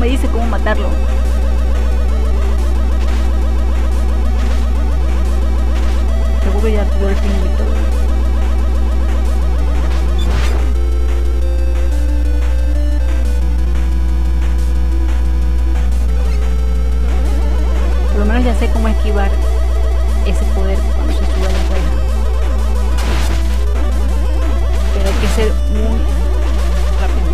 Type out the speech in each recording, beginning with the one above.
dice cómo matarlo. Seguro ya tuvo el final y todo. Por lo menos ya sé cómo esquivar ese poder cuando se sube a la reina. Pero hay que ser muy rápido.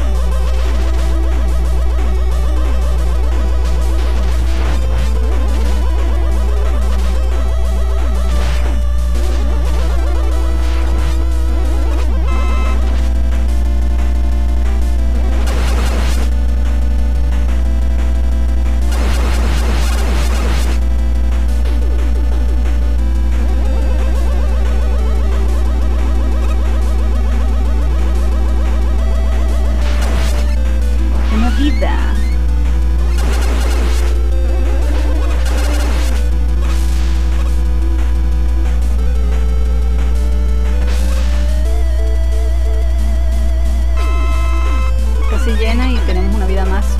Casi llena y tenemos una vida más.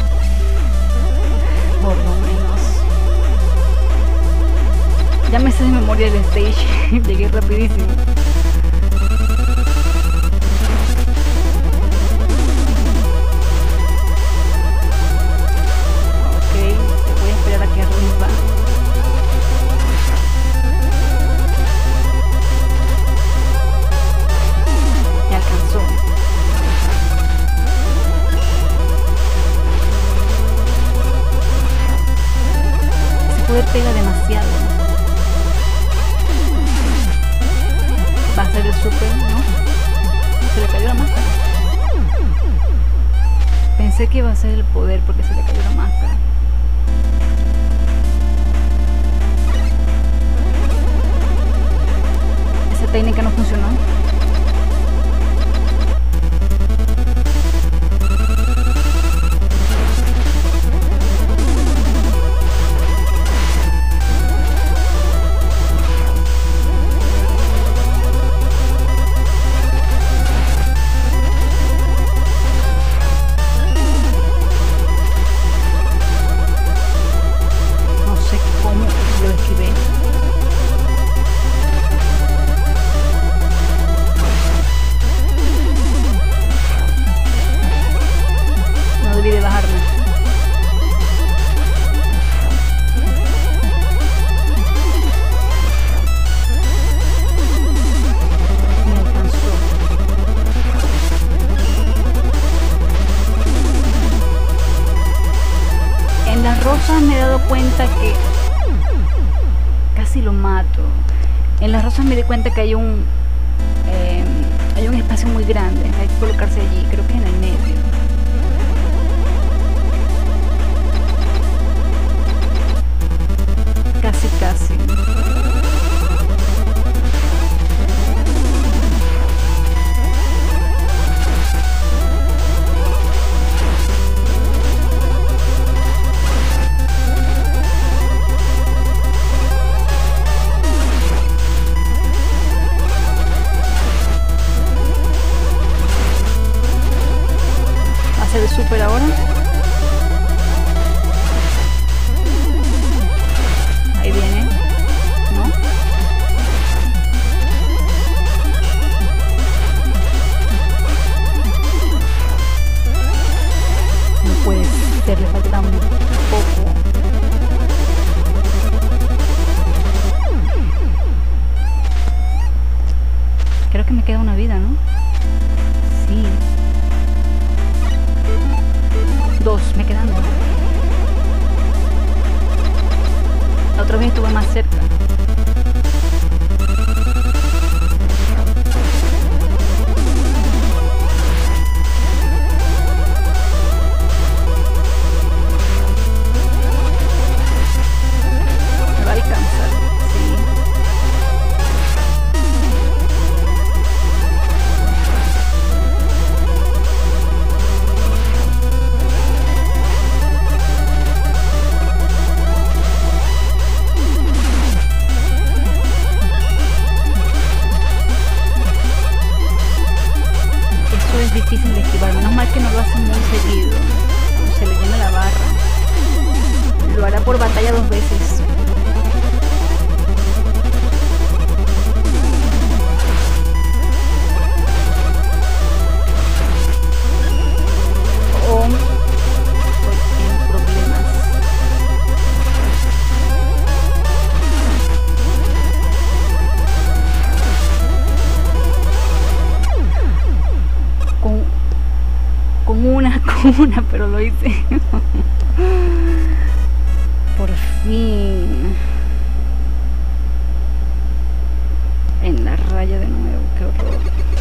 Por lo menos. Ya me sé de memoria el stage. Llegué rapidísimo. Pega demasiado. Va a ser el super, ¿no? Se le cayó la máscara. Pensé que iba a ser el poder porque se le cayó la máscara. Esa técnica no funcionó. Me he dado cuenta que casi lo mato. En las rosas me di cuenta que hay un espacio muy grande. Hay que colocarse allí, creo que en el medio. Casi. De super ahora. Ahí viene, ¿no? No puede ser, le falta un poco. Creo que me queda una vida, ¿no? Sí. 2, me quedan 2. La otra vez estuve más cerca. Me va a alcanzar, sí. pantalla 2 veces. O estoy en problemas. Con una, pero lo hice. Por fin.